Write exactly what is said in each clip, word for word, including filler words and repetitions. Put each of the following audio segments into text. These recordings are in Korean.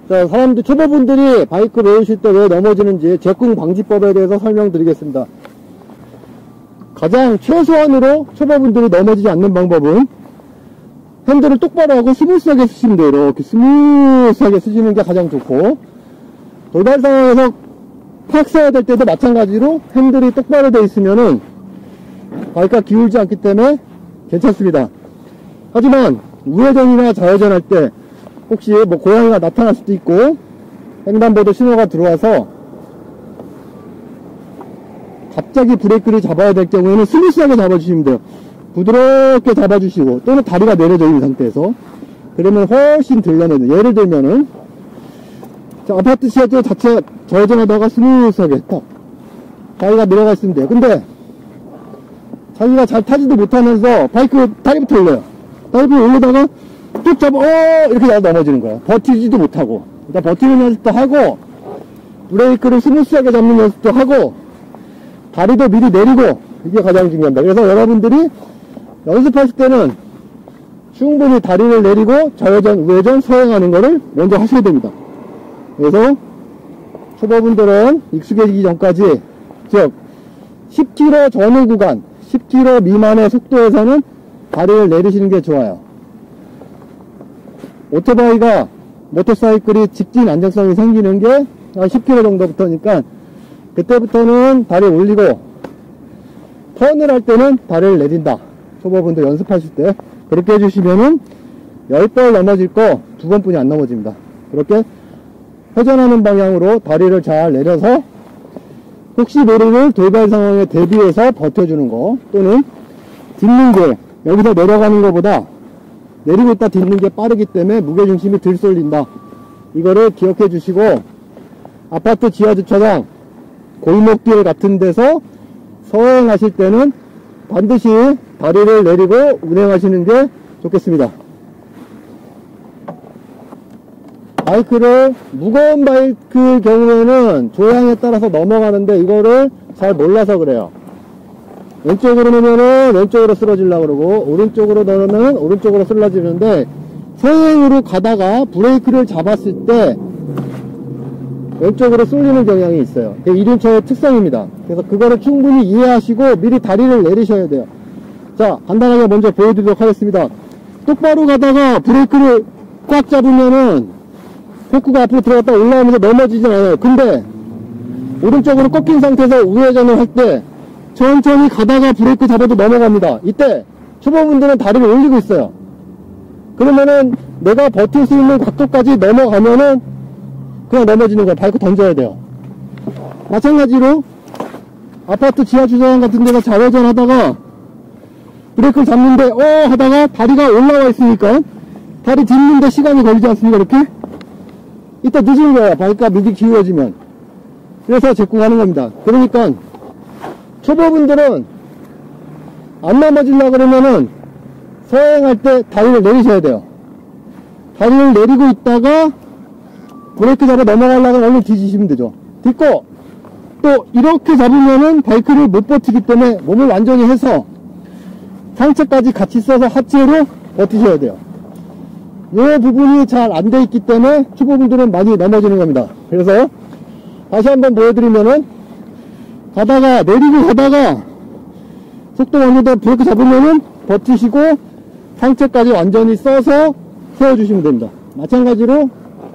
자, 사람들, 초보분들이 바이크 배우실 때 왜 넘어지는지 제궁 방지법에 대해서 설명드리겠습니다. 가장 최소한으로 초보분들이 넘어지지 않는 방법은 핸들을 똑바로 하고 스무스하게 쓰시면 돼요. 이렇게 스무스하게 쓰시는 게 가장 좋고, 돌발 상황에서 팍 써야 될 때도 마찬가지로 핸들이 똑바로 되어 있으면은 바이크가 기울지 않기 때문에 괜찮습니다. 하지만 우회전이나 좌회전 할 때 혹시 뭐 고양이가 나타날 수도 있고 횡단보도 신호가 들어와서 갑자기 브레이크를 잡아야 될 경우에는 스무스하게 잡아주시면 돼요. 부드럽게 잡아주시고, 또는 다리가 내려져 있는 상태에서, 그러면 훨씬 덜 넘어져요. 예를 들면은 자, 아파트 지하철 자체 좌회전하다가 스무스하게 탁 다리가 내려가 있으면 돼요. 근데 자기가 잘 타지도 못하면서 바이크 다리부터 올려요. 다리부터 올리다가 뚝 잡아, 어 이렇게 넘어지는 거야. 버티지도 못하고. 일단 버티는 연습도 하고, 브레이크를 스무스하게 잡는 연습도 하고, 다리도 미리 내리고, 이게 가장 중요합니다. 그래서 여러분들이 연습하실 때는 충분히 다리를 내리고 좌회전, 우회전, 서행하는 거를 먼저 하셔야 됩니다. 그래서 초보분들은 익숙해지기 전까지, 즉 십 킬로미터 전후 구간, 십 킬로미터 미만의 속도에서는 다리를 내리시는 게 좋아요. 오토바이가, 모터사이클이 직진 안정성이 생기는 게 한 십 킬로미터 정도부터니까 그때부터는 다리 올리고, 턴을 할 때는 다리를 내린다. 초보분들 연습하실 때 그렇게 해주시면은 십 번 넘어질 거 두 번뿐이 안 넘어집니다. 그렇게 회전하는 방향으로 다리를 잘 내려서 혹시 모르는 돌발 상황에 대비해서 버텨주는 거, 또는 딛는 게 여기서 내려가는 것보다 내리고 있다 딛는 게 빠르기 때문에 무게중심이 덜 쏠린다. 이거를 기억해 주시고, 아파트 지하주차장, 골목길 같은 데서 서행하실 때는 반드시 다리를 내리고 운행하시는 게 좋겠습니다. 바이크를, 무거운 바이크 경우에는 조향에 따라서 넘어가는데 이거를 잘 몰라서 그래요. 왼쪽으로 넣으면은 왼쪽으로 쓰러지려고 그러고, 오른쪽으로 넣으면 오른쪽으로 쓰러지는데, 서행으로 가다가 브레이크를 잡았을 때 왼쪽으로 쏠리는 경향이 있어요. 그게 이륜차의 특성입니다. 그래서 그거를 충분히 이해하시고 미리 다리를 내리셔야 돼요. 자, 간단하게 먼저 보여드리도록 하겠습니다. 똑바로 가다가 브레이크를 꽉 잡으면은 포크가 앞으로 들어갔다 올라오면서 넘어지진 않아요. 근데 오른쪽으로 꺾인 상태에서 우회전을 할 때 천천히 가다가 브레이크 잡아도 넘어갑니다. 이때 초보분들은 다리를 올리고 있어요. 그러면은 내가 버틸 수 있는 각도까지 넘어가면은 그냥 넘어지는 거예요. 바이크 던져야 돼요. 마찬가지로 아파트 지하주차장 같은 데서 좌회전 하다가 브레이크를 잡는데 어 하다가 다리가 올라와 있으니까 다리 딛는데 시간이 걸리지 않습니까? 이렇게 이따 늦은 거예요. 바이크가 미리 기울어지면. 그래서 제궁하는 겁니다. 그러니까 초보분들은 안 넘어지려고 그러면은 서행할 때 다리를 내리셔야 돼요. 다리를 내리고 있다가 브레이크 잡아 넘어가려고 얼른 뒤지시면 되죠. 딛고 또 이렇게 잡으면은 바이크를 못 버티기 때문에 몸을 완전히 해서 상체까지 같이 써서 하체로 버티셔야 돼요. 이 부분이 잘 안 돼 있기 때문에 초보분들은 많이 넘어지는 겁니다. 그래서 다시 한번 보여드리면은 가다가 내리고 가다가 속도 어느 정도 브레이크 잡으면은 버티시고 상체까지 완전히 써서 세워주시면 됩니다. 마찬가지로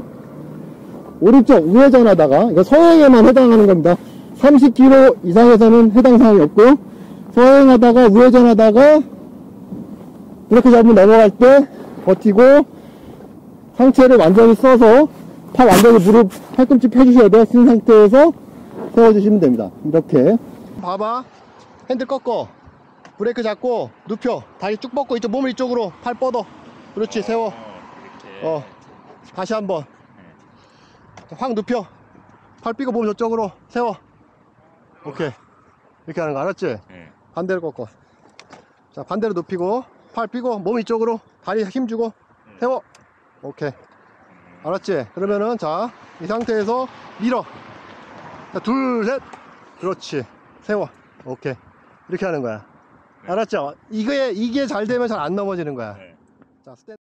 오른쪽 우회전 하다가, 이거 서행에만 해당하는 겁니다. 삼십 킬로미터 이상에서는 해당 사항이 없고요. 서행하다가 우회전 하다가 이렇게 잡으면 넘어갈 때 버티고 상체를 완전히 써서 팔 완전히 무릎 팔꿈치 펴주셔야 돼요. 쓴 상태에서 세워주시면 됩니다. 이렇게 봐봐, 핸들 꺾어, 브레이크 잡고 눕혀, 다리 쭉 뻗고 이쪽 몸을 이쪽으로, 팔 뻗어. 그렇지, 세워. 어, 다시 한번 확 눕혀, 팔 삐고 몸 이쪽으로 세워. 오케이, 이렇게 하는 거 알았지? 네. 반대로 꺾어. 자, 반대로 눕히고 팔 삐고 몸 이쪽으로, 다리 힘주고 세워. 오케이, 알았지? 그러면은 자, 이 상태에서 밀어. 자, 둘, 셋. 그렇지, 세워. 오케이, 이렇게 하는 거야. 알았죠? 이게 이게 잘 되면 잘 안 넘어지는 거야. 자, 스탠